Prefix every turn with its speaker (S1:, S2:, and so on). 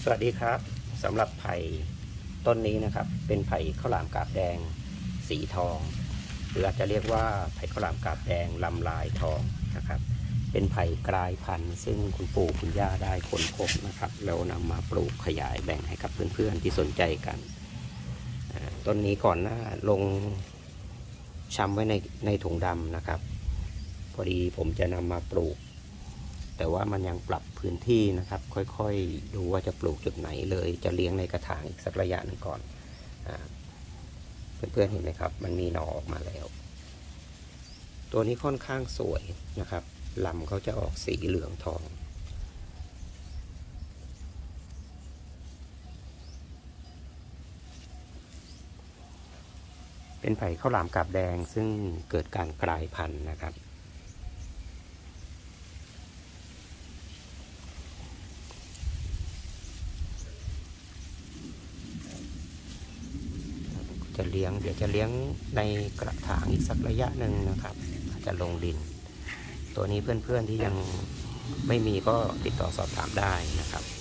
S1: วัสดีครับสำหรับไผ่ต้นนี้นะครับเป็นไผ่ข้าวหลามกาบแดงสีทองหรืออาจจะเรียกว่าไผ่ข้าวหลามกาบแดงลำลายทองนะครับเป็นไผ่กลายพันธุ์ซึ่งคุณปู่คุณย่าได้ค้นพบนะครับแล้วนำมาปลูกขยายแบ่งให้กับเพื่อนๆที่สนใจกันต้นนี้ก่อนหน้าลงชำไว้ในถุงดำนะครับพอดีผมจะนำมาปลูกแต่ว่ามันยังปรับพื้นที่นะครับค่อยๆดูว่าจะปลูกจุดไหนเลยจะเลี้ยงในกระถางอีกสักระยะหนึ่งก่อนเพื่อนๆเห็นไหมครับมันมีหน่อออกมาแล้วตัวนี้ค่อนข้างสวยนะครับลำเขาจะออกสีเหลืองทองเป็นไผ่ข้าวหลามกาบแดงซึ่งเกิดการกลายพันธุ์นะครับเดี๋ยวจะเลี้ยงในกระถางอีกสักระยะหนึ่งนะครับอาจจะลงดินตัวนี้เพื่อนๆที่ยังไม่มีก็ติดต่อสอบถามได้นะครับ